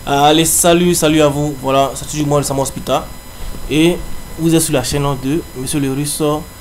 Allez, salut à vous. Voilà, c'est toujours moi, le Sam Hospital. Et vous êtes sur la chaîne de Monsieur le Russe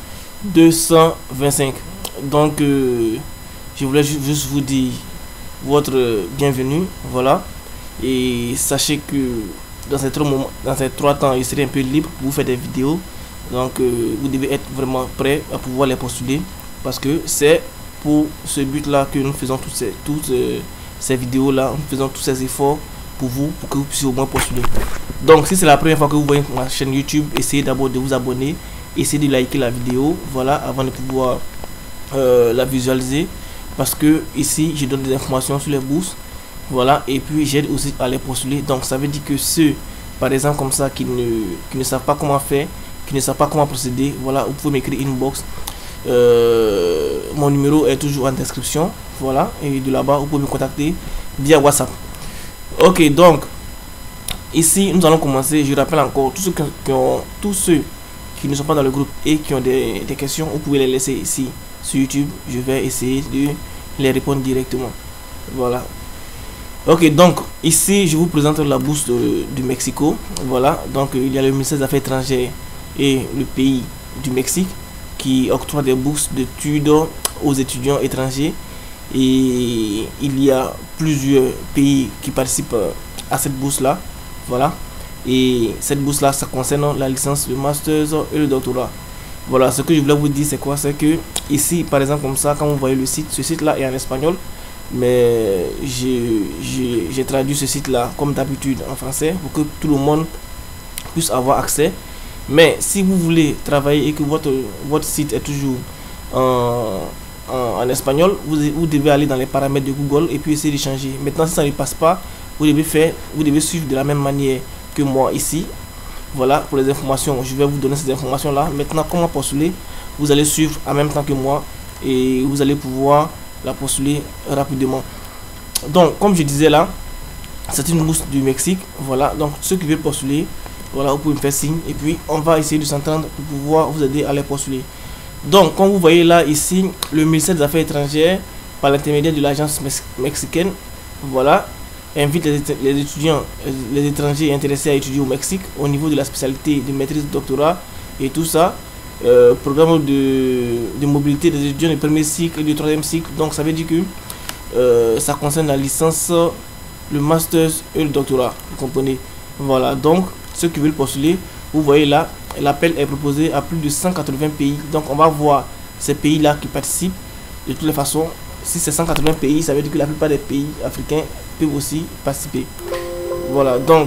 225. Donc, je voulais juste vous dire votre bienvenue. Voilà. Et sachez que dans ces 3 temps, je serai un peu libre pour vous faire des vidéos. Donc, vous devez être vraiment prêt à pouvoir les postuler. Parce que c'est pour ce but-là que nous faisons toutes ces vidéos-là. Nous faisons tous ces efforts pour vous, pour que vous puissiez au moins postuler. Donc si c'est la première fois que vous voyez ma chaîne YouTube, essayez d'abord de vous abonner, essayez de liker la vidéo, voilà, avant de pouvoir la visualiser, parce que ici je donne des informations sur les bourses, voilà, et puis j'aide aussi à les postuler. Donc ça veut dire que ceux par exemple comme ça qui ne savent pas comment faire, qui ne savent pas comment procéder, voilà, vous pouvez m'écrire inbox. Mon numéro est toujours en description, voilà, et de là-bas vous pouvez me contacter via WhatsApp. Ok, donc ici nous allons commencer. Je rappelle encore, tous ceux qui ne sont pas dans le groupe et qui ont des questions, vous pouvez les laisser ici sur YouTube. Je vais essayer de les répondre directement. Voilà. Ok, donc ici je vous présente la bourse du Mexico. Voilà, donc il y a le ministère des Affaires étrangères et le pays du Mexique qui octroie des bourses d'études aux étudiants étrangers. Et il y a plusieurs pays qui participent à cette bourse là, voilà. Et cette bourse là, ça concerne la licence, le master et le doctorat. Voilà, ce que je voulais vous dire, c'est quoi? C'est que ici par exemple comme ça, quand vous voyez le site, ce site là est en espagnol, mais j'ai traduit ce site là comme d'habitude en français pour que tout le monde puisse avoir accès. Mais si vous voulez travailler et que votre site est toujours en espagnol, vous devez aller dans les paramètres de Google et puis essayer de changer. Maintenant, si ça ne passe pas, vous devez suivre de la même manière que moi ici. Voilà, pour les informations, je vais vous donner ces informations là. Maintenant, comment postuler? Vous allez suivre en même temps que moi et vous allez pouvoir la postuler rapidement. Donc, comme je disais là, c'est une bourse du Mexique. Voilà, donc ceux qui veulent postuler, voilà, vous pouvez me faire signe et puis on va essayer de s'entendre pour pouvoir vous aider à les postuler. Donc, comme vous voyez là, ici, le ministère des Affaires étrangères, par l'intermédiaire de l'agence mexicaine, voilà, invite les étudiants, les étrangers intéressés à étudier au Mexique au niveau de la spécialité de maîtrise, de doctorat et tout ça. Programme de mobilité des étudiants du premier cycle et du troisième cycle. Donc, ça veut dire que ça concerne la licence, le master et le doctorat. Vous comprenez? Voilà, donc, ceux qui veulent postuler, vous voyez là, l'appel est proposé à plus de 180 pays. Donc on va voir ces pays là qui participent. De toutes les façons, si c'est 180 pays, ça veut dire que la plupart des pays africains peuvent aussi participer. Voilà, donc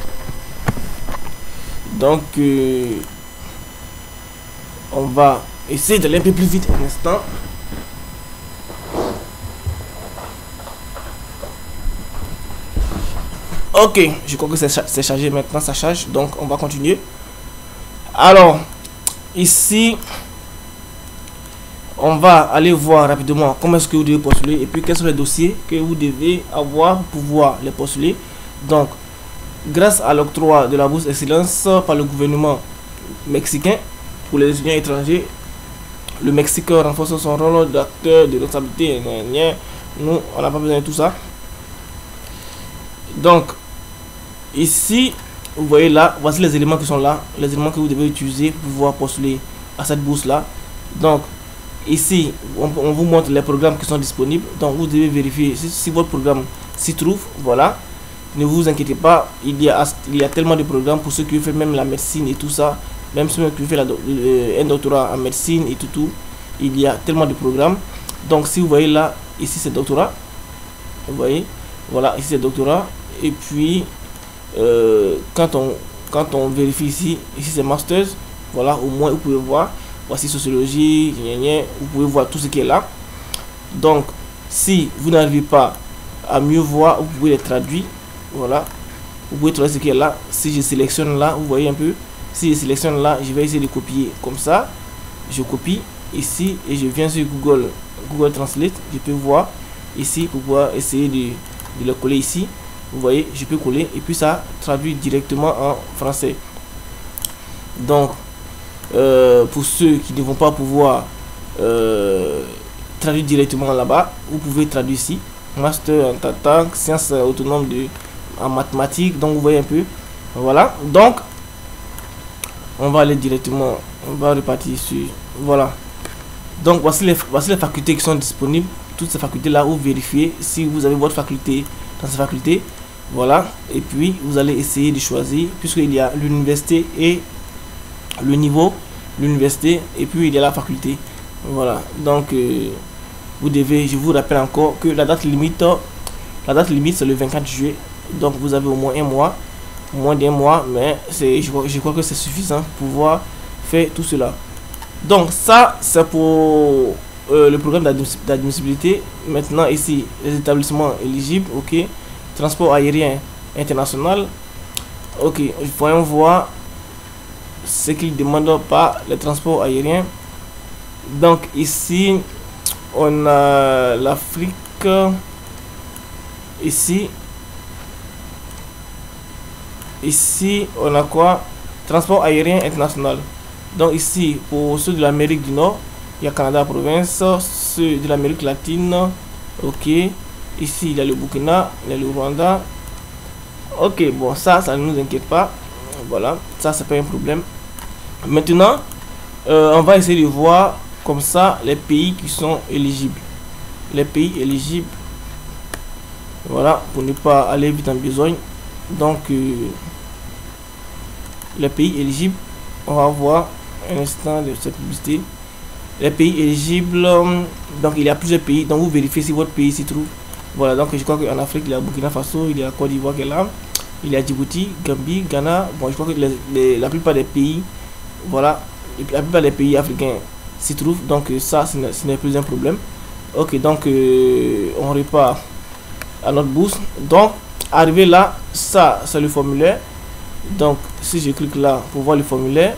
on va essayer d'aller un peu plus vite un instant. Ok, je crois que c'est chargé maintenant, ça charge, donc on va continuer. Alors, ici, on va aller voir rapidement comment est-ce que vous devez postuler et puis quels sont les dossiers que vous devez avoir pour pouvoir les postuler. Donc, grâce à l'octroi de la bourse excellence par le gouvernement mexicain pour les étudiants étrangers, le Mexique renforce son rôle d'acteur de responsabilité. Nous, on n'a pas besoin de tout ça. Donc, ici, vous voyez là, voici les éléments qui sont là, les éléments que vous devez utiliser pour pouvoir postuler à cette bourse là. Donc ici on vous montre les programmes qui sont disponibles. Donc vous devez vérifier si votre programme s'y trouve. Voilà, ne vous inquiétez pas, il y a tellement de programmes pour ceux qui font même la médecine et tout ça, même ceux qui font un doctorat en médecine et tout, il y a tellement de programmes. Donc si vous voyez là, ici c'est doctorat, vous voyez, voilà, ici c'est doctorat. Et puis quand on vérifie ici c'est masters, voilà, au moins vous pouvez voir, voici sociologie, vous pouvez voir tout ce qui est là. Donc si vous n'arrivez pas à mieux voir, vous pouvez les traduire, voilà, vous pouvez traduire ce qui est là. Si je sélectionne là, vous voyez un peu, si je sélectionne là, je vais essayer de copier comme ça, je copie ici et je viens sur Google Translate, je peux voir ici pour pouvoir essayer de le coller ici. Vous voyez, je peux coller et puis ça traduit directement en français. Donc pour ceux qui ne vont pas pouvoir traduire directement là-bas, vous pouvez traduire ici master en tant que sciences autonomes en mathématiques. Donc vous voyez un peu. Voilà. Donc on va aller directement. On va repartir sur. Voilà. Donc voici les facultés qui sont disponibles. Toutes ces facultés là, vous vérifiez si vous avez votre faculté dans ces facultés. Voilà. Et puis vous allez essayer de choisir, puisqu'il y a l'université et le niveau, l'université, et puis il y a la faculté. Voilà. Donc vous devez, je vous rappelle encore que la date limite c'est le 24 juillet. Donc vous avez au moins un mois, moins d'un mois, mais je crois que c'est suffisant pour pouvoir faire tout cela. Donc ça c'est pour le programme d'admissibilité. Maintenant ici les établissements éligibles. Ok, transport aérien international. Ok, voyons voir ce qu'ils demandent par les transports aériens. Donc ici on a l'Afrique. Ici on a quoi? Transport aérien international. Donc ici pour ceux de l'Amérique du Nord, il y a Canada province. Ceux de l'Amérique latine, ok, ici il y a le Burkina, il y a le Rwanda. Ok, bon, ça ne nous inquiète pas. Voilà, ça c'est pas un problème. Maintenant on va essayer de voir comme ça les pays qui sont éligibles. Les pays éligibles, voilà, pour ne pas aller vite en besogne. Donc les pays éligibles, on va voir un instant de cette publicité. Les pays éligibles, donc il y a plusieurs pays, donc vous vérifiez si votre pays s'y trouve. Voilà, donc je crois qu'en Afrique il y a Burkina Faso, il y a Côte d'Ivoire qui est là, il y a Djibouti, Gambie, Ghana. Bon, je crois que la plupart des pays, voilà, la plupart des pays africains s'y trouvent, donc ça ce n'est plus un problème. Ok, donc on repart à notre bourse. Donc arrivé là, ça c'est le formulaire. Donc si je clique là pour voir le formulaire,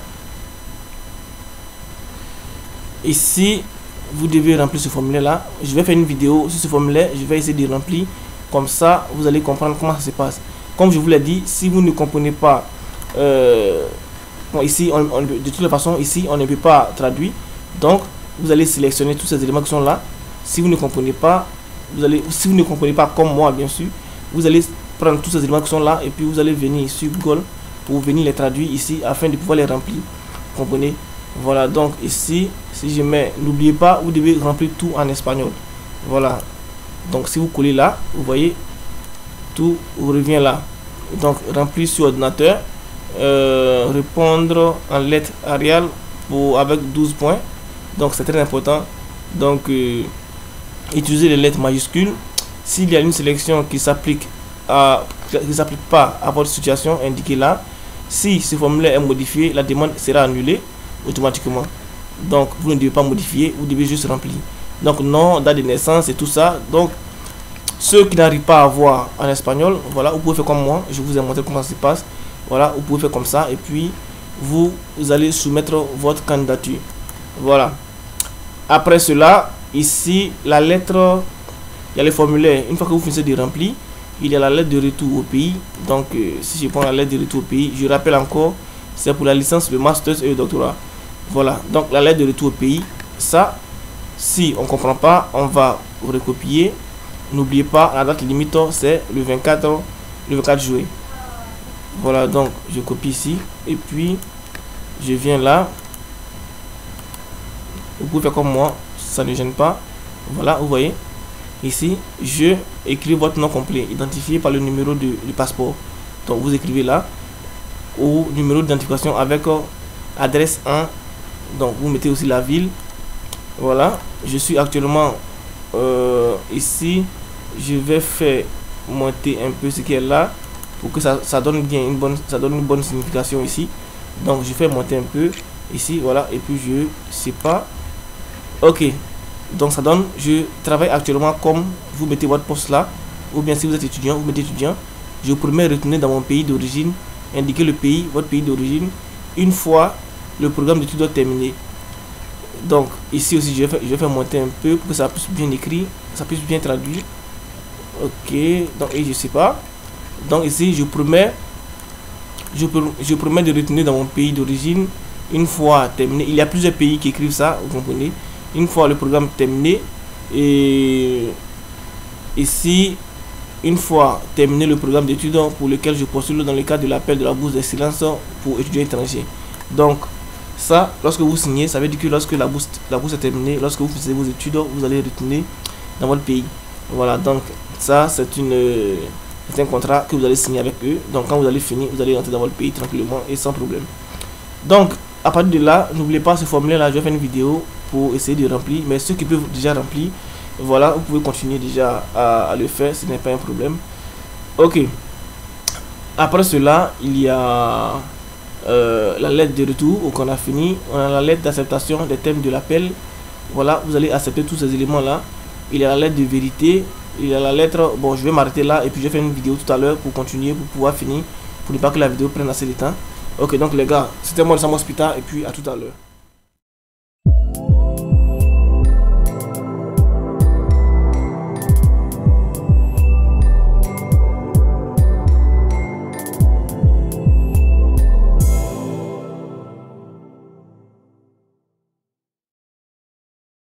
ici vous devez remplir ce formulaire là. Je vais faire une vidéo sur ce formulaire, je vais essayer de remplir, comme ça vous allez comprendre comment ça se passe. Comme je vous l'ai dit, si vous ne comprenez pas bon, ici de toute façon ici on ne peut pas traduire, donc vous allez sélectionner tous ces éléments qui sont là. Si vous ne comprenez pas, si vous ne comprenez pas comme moi bien sûr, vous allez prendre tous ces éléments qui sont là et puis vous allez venir sur Google pour venir les traduire ici afin de pouvoir les remplir. Vous comprenez? Voilà, donc ici si je mets, n'oubliez pas, vous devez remplir tout en espagnol. Voilà, donc si vous collez là, vous voyez tout revient là. Donc remplir sur ordinateur, répondre en lettres Arial avec 12 points, donc c'est très important. Donc utiliser les lettres majuscules. S'il y a une sélection qui s'applique pas à votre situation, indiquez là. Si ce formulaire est modifié, la demande sera annulée automatiquement. Donc vous ne devez pas modifier, vous devez juste remplir. Donc nom, date de naissance et tout ça. Donc ceux qui n'arrivent pas à voir en espagnol, voilà, vous pouvez faire comme moi, je vous ai montré comment ça se passe. Voilà, vous pouvez faire comme ça et puis vous allez soumettre votre candidature. Voilà. Après cela, ici la lettre, il y a le formulaire. Une fois que vous finissez de remplir, il y a la lettre de retour au pays. Donc si je prends la lettre de retour au pays, je rappelle encore, c'est pour la licence, le master et le doctorat. Voilà, donc la lettre de retour au pays, ça, si on ne comprend pas, on va recopier. N'oubliez pas, la date limite c'est le 24 juillet. Voilà, donc je copie ici et puis je viens là. Vous pouvez faire comme moi, ça ne gêne pas. Voilà, vous voyez ici, je écris votre nom complet identifié par le numéro du passeport. Donc vous écrivez là, ou numéro d'identification avec adresse 1. Donc vous mettez aussi la ville. Voilà, je suis actuellement ici. Je vais faire monter un peu ce qui est là pour que ça donne bien une bonne signification ici. Donc je fais monter un peu ici, voilà, et puis je sais pas. Ok, donc ça donne, je travaille actuellement comme vous mettez votre poste là, ou bien si vous êtes étudiant, vous mettez étudiant. Je promets retourner dans mon pays d'origine, indiquer le pays, votre pays d'origine, une fois le programme d'études est terminé. Donc ici aussi je vais faire monter un peu pour que ça puisse bien écrire, ça puisse bien traduire. Ok, donc et je sais pas. Donc ici je promets de retourner dans mon pays d'origine une fois terminé. Il y a plusieurs pays qui écrivent ça, vous comprenez. Une fois le programme terminé, et ici une fois terminé le programme d'études pour lequel je postule dans le cadre de l'appel de la bourse d'excellence pour étudiants étrangers. Donc ça, lorsque vous signez, ça veut dire que lorsque la bourse est terminée, lorsque vous faisiez vos études, vous allez retourner dans votre pays. Voilà, donc ça c'est un contrat que vous allez signer avec eux. Donc quand vous allez finir, vous allez rentrer dans votre pays tranquillement et sans problème. Donc à partir de là, n'oubliez pas ce formulaire là, je vais faire une vidéo pour essayer de remplir. Mais ceux qui peuvent déjà remplir, voilà, vous pouvez continuer déjà à le faire, ce n'est pas un problème. Ok, après cela, il y a la lettre de retour qu'on a fini. On a la lettre d'acceptation des thèmes de l'appel. Voilà, vous allez accepter tous ces éléments là. Il y a la lettre de vérité, il y a la lettre, bon je vais m'arrêter là et puis je vais faire une vidéo tout à l'heure pour continuer, pour pouvoir finir, pour ne pas que la vidéo prenne assez de temps. Ok, donc les gars, c'était moi le Sam Hospital et puis à tout à l'heure.